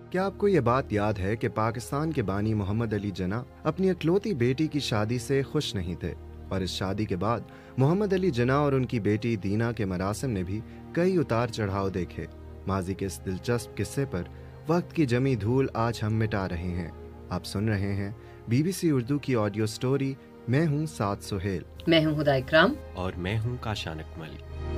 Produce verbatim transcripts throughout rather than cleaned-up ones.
کیا آپ کو یہ بات یاد ہے کہ پاکستان کے بانی محمد علی جناح اپنی اکلوتی بیٹی کی شادی سے خوش نہیں تھے، اور اس شادی کے بعد محمد علی جناح اور ان کی بیٹی دینا کے مراسم نے بھی کئی اتار چڑھاؤ دیکھے۔ ماضی کے اس دلچسپ قصے پر وقت کی جمی دھول آج ہم مٹا رہے ہیں۔ آپ سن رہے ہیں بی بی سی اردو کی آڈیو سٹوری میں ہوں سعد سہیل، میں ہوں ہدا اکرام، اور میں ہوں کاشان اکمل۔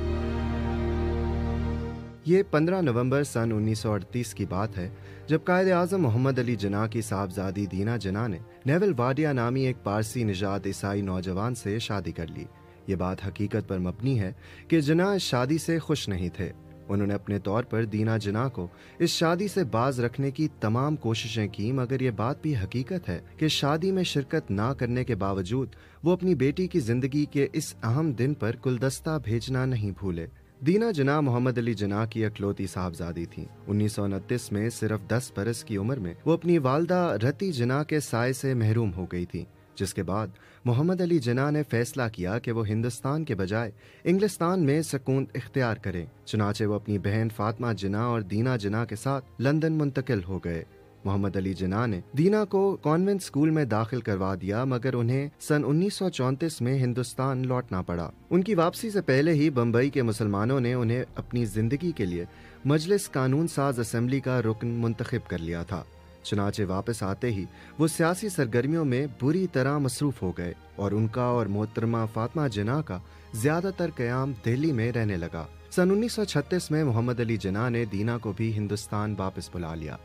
یہ پندرہ نومبر سن انیس سو اڑتیس کی بات ہے جب قائد اعظم محمد علی جناح کی صاحبزادی دینا جناح نے نیول واڈیا نامی ایک پارسی نژاد عیسائی نوجوان سے شادی کر لی۔ یہ بات حقیقت پر مبنی ہے کہ جناح اس شادی سے خوش نہیں تھے۔ انہوں نے اپنے طور پر دینا جناح کو اس شادی سے باز رکھنے کی تمام کوششیں کی، مگر یہ بات بھی حقیقت ہے کہ شادی میں شرکت نہ کرنے کے باوجود وہ اپنی بیٹی کی زندگی کے اس اہم دن پر گلدستہ بھیجنا نہیں بھولے۔ دینا جناح محمد علی جناح کی اکلوتی صاحبزادی تھیں۔ انیس سو انتیس میں صرف دس برس کی عمر میں وہ اپنی والدہ رتی جناح کے سائے سے محروم ہو گئی تھیں، جس کے بعد محمد علی جناح نے فیصلہ کیا کہ وہ ہندوستان کے بجائے انگلستان میں سکون اختیار کریں۔ چنانچہ وہ اپنی بہن فاطمہ جناح اور دینا جناح کے ساتھ لندن منتقل ہو گئے۔ محمد علی جناح نے دینا کو کانوینٹ اسکول میں داخل کروا دیا، مگر انہیں سن انیس سو چونتیس میں ہندوستان لوٹنا پڑا۔ ان کی واپسی سے پہلے ہی بمبئی کے مسلمانوں نے انہیں اپنی زندگی کے لیے مجلس قانون ساز اسمبلی کا رکن منتخب کر لیا تھا۔ چنانچہ واپس آتے ہی وہ سیاسی سرگرمیوں میں بری طرح مصروف ہو گئے، اور ان کا اور محترمہ فاطمہ جناح کا زیادہ تر قیام دہلی میں رہنے لگا۔ سن انیس سو چھتیس میں محمد علی جناح نے دینا کو بھی ہندوستان واپس بلا لیا۔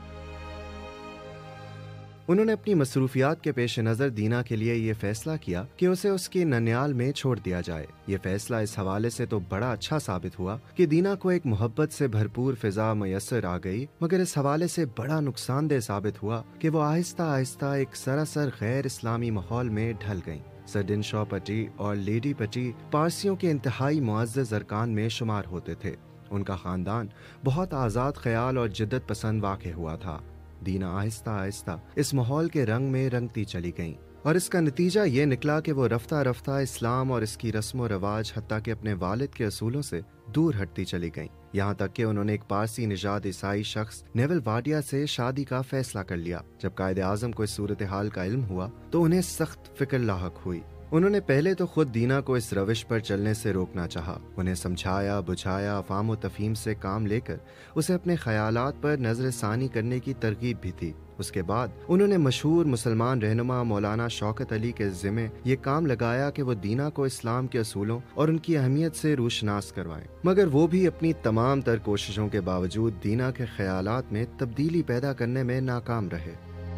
انہوں نے اپنی مصروفیات کے پیش نظر دینا کے لیے یہ فیصلہ کیا کہ اسے اس کی ننیال میں چھوڑ دیا جائے۔ یہ فیصلہ اس حوالے سے تو بڑا اچھا ثابت ہوا کہ دینا کو ایک محبت سے بھرپور فضا میسر آ گئی، مگر اس حوالے سے بڑا نقصان دہ ثابت ہوا کہ وہ آہستہ آہستہ ایک سراسر غیر اسلامی ماحول میں ڈھل گئیں۔ سرڈن شاہ پٹی اور لیڈی پٹی پارسیوں کے انتہائی معزز ارکان میں شمار ہوتے تھے۔ ان کا خاندان بہت آزاد خیال اور جدت پسند واقع ہوا تھا۔ دینا آہستہ آہستہ اس ماحول کے رنگ میں رنگتی چلی گئیں، اور اس کا نتیجہ یہ نکلا کہ وہ رفتہ رفتہ اسلام اور اس کی رسم و رواج حتیٰ کہ اپنے والد کے اصولوں سے دور ہٹتی چلی گئیں، یہاں تک کہ انہوں نے ایک پارسی نژاد عیسائی شخص نیول واڈیا سے شادی کا فیصلہ کر لیا۔ جب قائد اعظم کو اس صورتحال کا علم ہوا تو انہیں سخت فکر لاحق ہوئی۔ انہوں نے پہلے تو خود دینا کو اس روش پر چلنے سے روکنا چاہا، انہیں سمجھایا بجھایا، افہام و تفہیم سے کام لے کر اسے اپنے خیالات پر نظر ثانی کرنے کی ترغیب بھی تھی۔ اس کے بعد انہوں نے مشہور مسلمان رہنما مولانا شوکت علی کے ذمے یہ کام لگایا کہ وہ دینا کو اسلام کے اصولوں اور ان کی اہمیت سے روشناس کروائیں، مگر وہ بھی اپنی تمام تر کوششوں کے باوجود دینا کے خیالات میں تبدیلی پیدا کرنے میں ناکام رہے۔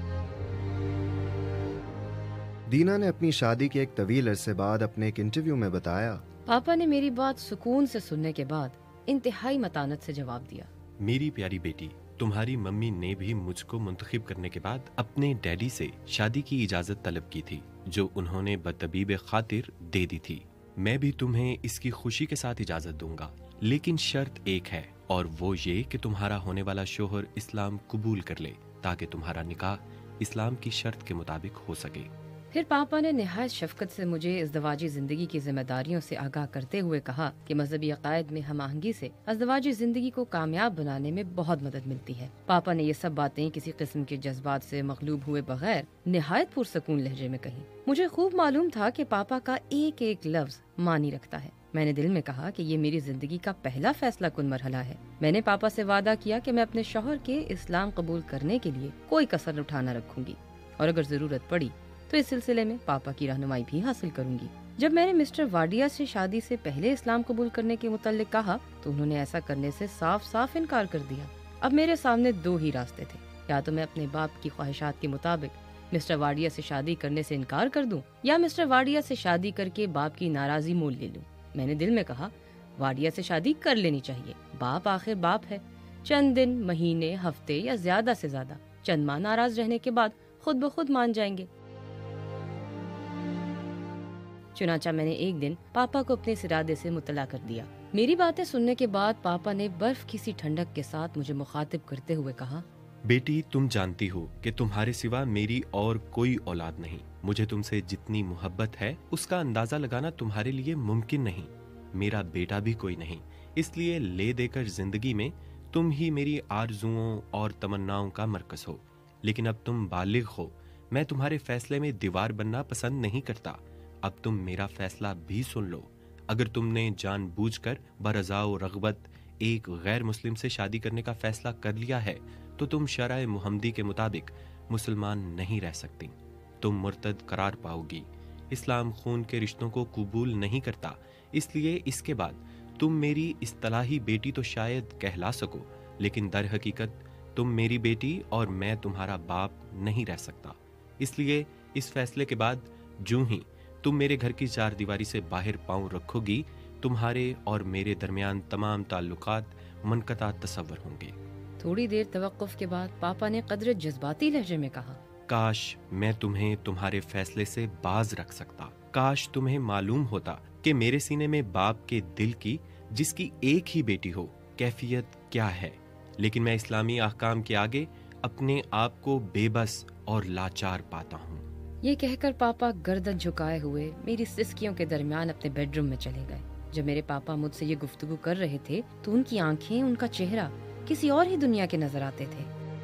دینا نے اپنی شادی کے ایک طویل عرصے بعد اپنے ایک انٹرویو میں بتایا، پاپا نے میری بات سکون سے سننے کے بعد انتہائی متانت سے جواب دیا، میری پیاری بیٹی، تمہاری ممی نے بھی مجھ کو منتخب کرنے کے بعد اپنے ڈیڈی سے شادی کی اجازت طلب کی تھی، جو انہوں نے بطبیب خاطر دے دی تھی۔ میں بھی تمہیں اس کی خوشی کے ساتھ اجازت دوں گا، لیکن شرط ایک ہے، اور وہ یہ کہ تمہارا ہونے والا شوہر اسلام قبول کر لے تاکہ تمہارا نکاح اسلام کی شرط کے مطابق ہو سکے۔ پھر پاپا نے نہایت شفقت سے مجھے ازدواجی زندگی کی ذمہ داریوں سے آگاہ کرتے ہوئے کہا کہ مذہبی عقائد میں ہم آہنگی سے ازدواجی زندگی کو کامیاب بنانے میں بہت مدد ملتی ہے۔ پاپا نے یہ سب باتیں کسی قسم کے جذبات سے مغلوب ہوئے بغیر نہایت پرسکون لہجے میں کہیں۔ مجھے خوب معلوم تھا کہ پاپا کا ایک ایک لفظ معنی رکھتا ہے۔ میں نے دل میں کہا کہ یہ میری زندگی کا پہلا فیصلہ کن مرحلہ ہے۔ میں نے پاپا سے وعدہ کیا کہ میں اپنے شوہر کے اسلام قبول کرنے کے لیے کوئی کسر اٹھانا رکھوں گی، اور اگر ضرورت پڑی تو اس سلسلے میں پاپا کی رہنمائی بھی حاصل کروں گی۔ جب میں نے مسٹر واڈیا سے شادی سے پہلے اسلام قبول کرنے کے متعلق کہا تو انہوں نے ایسا کرنے سے صاف صاف انکار کر دیا۔ اب میرے سامنے دو ہی راستے تھے، یا تو میں اپنے باپ کی خواہشات کے مطابق مسٹر واڈیا سے شادی کرنے سے انکار کر دوں، یا مسٹر واڈیا سے شادی کر کے باپ کی ناراضی مول لے لوں۔ میں نے دل میں کہا واڈیا سے شادی کر لینی چاہیے، باپ آخر باپ ہے، چند دن، مہینے، ہفتے یا زیادہ سے زیادہ چند ماہ ناراض رہنے کے بعد خود بخود مان جائیں گے۔ چنانچہ میں نے ایک دن پاپا کو اپنے اس ارادے سے مطلع کر دیا۔ میری باتیں سننے کے بعد پاپا نے برف کی سی ٹھنڈک کے ساتھ مجھے مخاطب کرتے ہوئے کہا، بیٹی، تم جانتی ہو کہ تمہارے سوا میری اور کوئی اولاد نہیں۔ مجھے تم سے جتنی محبت ہے اس کا اندازہ لگانا تمہارے لیے ممکن نہیں۔ میرا بیٹا بھی کوئی نہیں، اس لیے لے دے کر زندگی میں तुम ही मेरी आरजुओं और तमन्नाओं का मरकज हो, लेकिन अब तुम बालिग हो। मैं तुम्हारे फैसले में दीवार बनना पसंद नहीं करता। अब तुम मेरा फैसला भी सुन लो। अगर तुमने जानबूझकर बरज़ाओ रग़बत एक गैर मुस्लिम से शादी करने का फैसला कर लिया है तो तुम शरअ मुहम्मदी के मुताबिक मुसलमान नहीं रह सकती। तुम मुर्तद करार पाओगी। इस्लाम खून के रिश्तों को कबूल नहीं करता, इसलिए इसके बाद तुम मेरी इस्तलाही बेटी तो शायद कहला सको, लेकिन दर हकीकत तुम मेरी बेटी और मैं तुम्हारा बाप नहीं रह सकता। इसलिए इस फैसले के बाद जूं ही तुम मेरे घर की चार दीवारी से बाहर पांव रखोगी, तुम्हारे और मेरे दरमियान तमाम ताल्लुकात मनकता तसव्वुर होंगे। थोड़ी देर तवक्कुफ के बाद पापा ने कदर जज्बाती लहजे में कहा, काश मैं तुम्हें तुम्हारे फैसले से बाज रख सकता। काश तुम्हें मालूम होता कि मेरे सीने में बाप के दिल की, जिसकी एक ही बेटी हो, कैफियत क्या है। लेकिन मैं इस्लामी अहकाम के आगे अपने आप को बेबस और लाचार पाता हूँ। ये कहकर पापा गर्दन झुकाए हुए मेरी सिसकियों के दरमियान अपने बेडरूम में चले गए। जब मेरे पापा मुझसे ये गुफ्तगू कर रहे थे तो उनकी आंखें, उनका चेहरा किसी और ही दुनिया के नजर आते थे।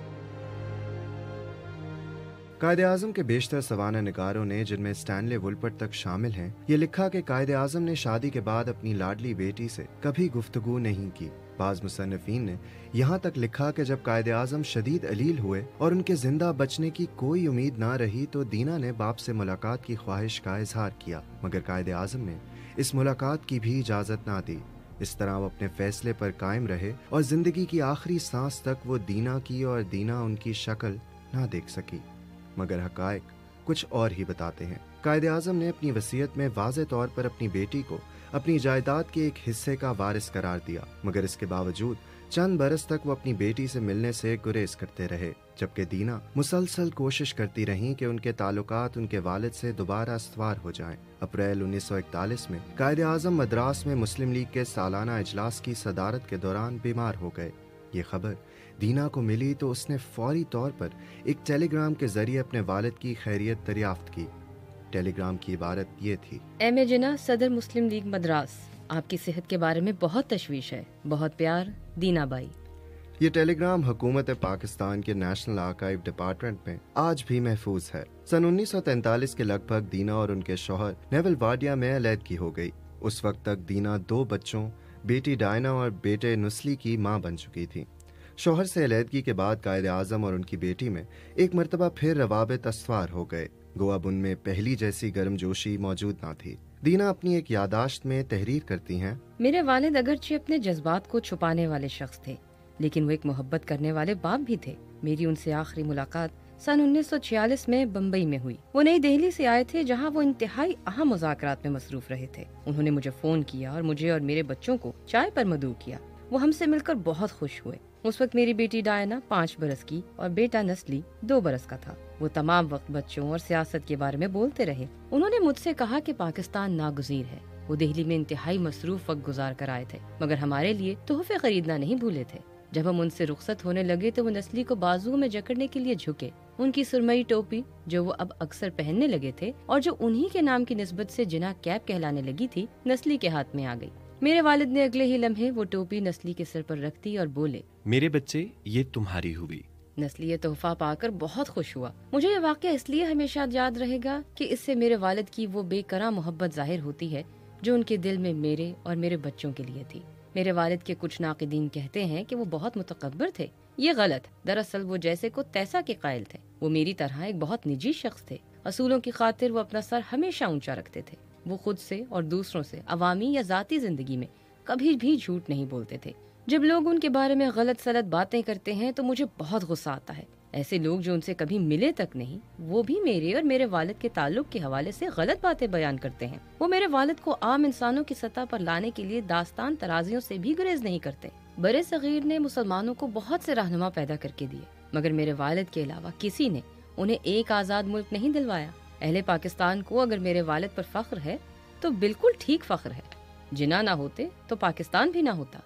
कायद-ए-आज़म के बेशतर सवाना निगारों ने, जिनमें स्टैनले वुलपर्ट तक शामिल हैं, ये लिखा कि कायद-ए-आज़म ने शादी के बाद अपनी लाडली बेटी से कभी गुफ्तगू नहीं की। बाज़ मुसन्निफीन ने यहाँ तक लिखा कि जब कायद-ए-आज़म शदीद अलील हुए और उनके जिंदा बचने की कोई उम्मीद ना रही तो दीना ने बाप से मुलाकात की ख्वाहिश का इजहार किया, मगर कायद-ए-आज़म ने इस मुलाकात की भी इजाज़त ना दी। इस तरह वो अपने फैसले पर कायम रहे और जिंदगी की आखिरी सांस तक वो दीना की और दीना उनकी शक्ल ना देख सकी। मगर हकायक कुछ और ही बताते हैं। कायद-ए-आज़म ने अपनी वसीयत में वाज़े तौर पर अपनी बेटी को अपनी जायदाद के एक हिस्से का वारिस करार दिया, मगर इसके बावजूद चंद बरस तक वो अपनी बेटी से मिलने से गुरेज करते रहे, जबकि दीना मुसलसल कोशिश करती रहीं कि उनके ताल्लुकात उनके वालिद से दोबारा इस्तवार हो जाएं। अप्रैल उन्नीस सौ इकतालीस में कायद-ए-आज़म मद्रास में मुस्लिम लीग के सालाना इजलास की सदारत के दौरान बीमार हो गए। ये खबर दीना को मिली तो उसने फौरी तौर पर एक टेलीग्राम के जरिए अपने वालिद की खैरियत दरियाफ्त की। टेलीग्राम की इबारत ये थी, एम ए जिना, सदर मुस्लिम लीग मद्रास, आपकी सेहत के बारे में बहुत तशवीश है। बहुत प्यार, दीना बाई। ये टेलीग्राम हुकूमत पाकिस्तान के नेशनल आर्काइव डिपार्टमेंट में आज भी महफूज है। सन उन्नीस सौ तैंतालीस के लगभग दीना और उनके शौहर नेवल वाडिया में अलैदगी हो गई। उस वक्त तक दीना दो बच्चों, बेटी डायना और बेटे नुस्ली की मां बन चुकी थी। शौहर से अलैदगी के बाद कायद-ए-आज़म और उनकी बेटी में एक मरतबा फिर रवाबित अस्वार हो गए। गो अब उनमें पहली जैसी गर्मजोशी मौजूद ना थी। दीना अपनी एक यादाश्त में तहरीर करती हैं, मेरे वालिद अगरचे अपने जज्बात को छुपाने वाले शख्स थे, लेकिन वो एक मोहब्बत करने वाले बाप भी थे। मेरी उनसे आखिरी मुलाकात सन उन्नीस सौ छियालीस में बम्बई में हुई। वो नई दिल्ली से आए थे, जहां वो इंतहाई अहम मुज़ाकरात में मसरूफ रहे थे। उन्होंने मुझे फोन किया और मुझे और मेरे बच्चों को चाय पर मदऊ किया। वो हमसे मिलकर बहुत खुश हुए। उस वक्त मेरी बेटी डायना पाँच बरस की और बेटा नस्ली दो बरस का था। वो तमाम वक्त बच्चों और सियासत के बारे में बोलते रहे। उन्होंने मुझसे कहा कि पाकिस्तान नागुज़ीर है। वो दिल्ली में इंतहाई मसरूफ वक्त गुजार कर आए थे, मगर हमारे लिए तोहफे खरीदना नहीं भूले थे। जब हम उनसे रुखसत होने लगे तो वो नस्ली को बाजुओं में जकड़ने के लिए झुके। उनकी सुरमई टोपी, जो वो अब अक्सर पहनने लगे थे और जो उन्हीं के नाम की निस्बत से जिना कैप कहलाने लगी थी, नस्ली के हाथ में आ गई। मेरे वालिद ने अगले ही लम्हे वो टोपी नस्ली के सिर पर रख दी और बोले, मेरे बच्चे, ये तुम्हारी हुई। नस्ली ये तोहफा पाकर बहुत खुश हुआ। मुझे ये वाकया इसलिए हमेशा याद रहेगा कि इससे मेरे वालिद की वो बेकरार मोहब्बत जाहिर होती है जो उनके दिल में मेरे और मेरे बच्चों के लिए थी। मेरे वालिद के कुछ नाक़िदीन कहते हैं कि वो बहुत मुतकब्बर थे। ये गलत। दरअसल वो जैसे को तैसा के कायल थे। वो मेरी तरह एक बहुत निजी शख्स थे। असूलों की खातिर वो अपना सर हमेशा ऊंचा रखते थे। वो खुद से और दूसरों से अवामी या जाती जिंदगी में कभी भी झूठ नहीं बोलते थे। जब लोग उनके बारे में गलत सलत बातें करते हैं तो मुझे बहुत गुस्सा आता है। ऐसे लोग जो उनसे कभी मिले तक नहीं, वो भी मेरे और मेरे वालिद के ताल्लुक के हवाले से गलत बातें बयान करते हैं। वो मेरे वालिद को आम इंसानों की सतह पर लाने के लिए दास्तान तराजियों से भी गुरेज नहीं करते। बड़े सगीर ने मुसलमानों को बहुत से रहनुमा पैदा करके दिए, मगर मेरे वालिद के अलावा किसी ने उन्हें एक आजाद मुल्क नहीं दिलवाया। अहले पाकिस्तान को अगर मेरे वालिद पर फख्र है तो बिल्कुल ठीक फख्र है। जिना ना होते तो पाकिस्तान भी ना होता।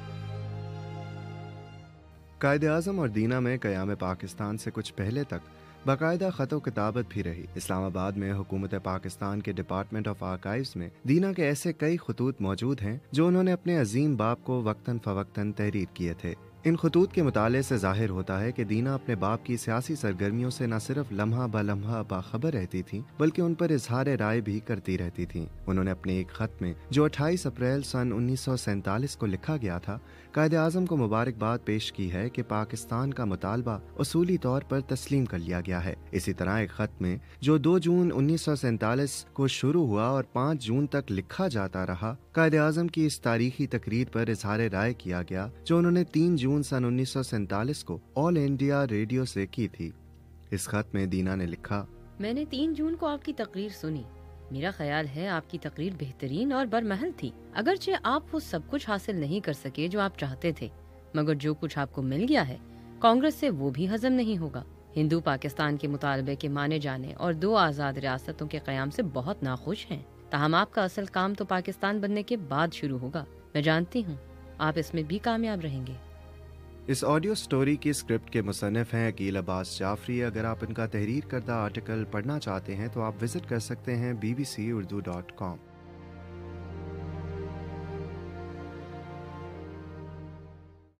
कायद-ए-आज़म और दीना में क़याम पाकिस्तान से कुछ पहले तक باقاعدہ خط و کتابت بھی رہی۔ اسلام آباد میں حکومت پاکستان کے ڈپارٹمنٹ آف آرکائیوز میں دینا کے ایسے کئی خطوط موجود ہیں جو انہوں نے اپنے عظیم باپ کو وقتاً فوقتاً تحریر کیے تھے۔ ان خطوط کے مطالعے سے ظاہر ہوتا ہے کہ دینا اپنے باپ کی سیاسی سرگرمیوں سے نہ صرف لمحہ بہ لمحہ باخبر رہتی تھیں بلکہ ان پر اظہار رائے بھی کرتی رہتی تھیں۔ انہوں نے اپنے ایک خط میں جو اٹھائیس اپریل سن انیس سو سینتالیس کو لکھا گیا تھا، قائد اعظم کو مبارکباد پیش کی ہے کہ پاکستان کا مطالبہ اصولی طور پر تسلیم کر لیا گیا ہے۔ اسی طرح ایک خط میں جو دو جون انیس سو سینتالیس کو شروع ہوا اور پانچ جون تک لکھا جاتا رہا، قائد اعظم کی اس تاریخی تقریر پر اظہار رائے کیا گیا جو انہوں نے تین جون سن انیس سو سینتالیس کو آل انڈیا ریڈیو سے کی تھی۔ اس خط میں دینا نے لکھا، میں نے تین جون کو آپ کی تقریر سنی۔ میرا خیال ہے آپ کی تقریر بہترین اور برمحل تھی۔ اگرچہ آپ وہ سب کچھ حاصل نہیں کر سکے جو آپ چاہتے تھے، مگر جو کچھ آپ کو مل گیا ہے کانگریس سے وہ بھی ہضم نہیں ہوگا۔ ہندو پاکستان کے مطالبے کے مانے جانے اور دو آزاد ریاستوں کے قیام سے بہت ناخوش ہیں، تاہم آپ کا اصل کام تو پاکستان بننے کے بعد شروع ہوگا۔ میں جانتی ہوں آپ اس میں بھی کامیاب رہیں گے۔ اس آڈیو سٹوری کی اسکرپٹ کے مصنف ہیں عقیل عباس جعفری۔ اگر آپ ان کا تحریر کردہ آرٹیکل پڑھنا چاہتے ہیں تو آپ وزٹ کر سکتے ہیں B B C Urdu dot کام۔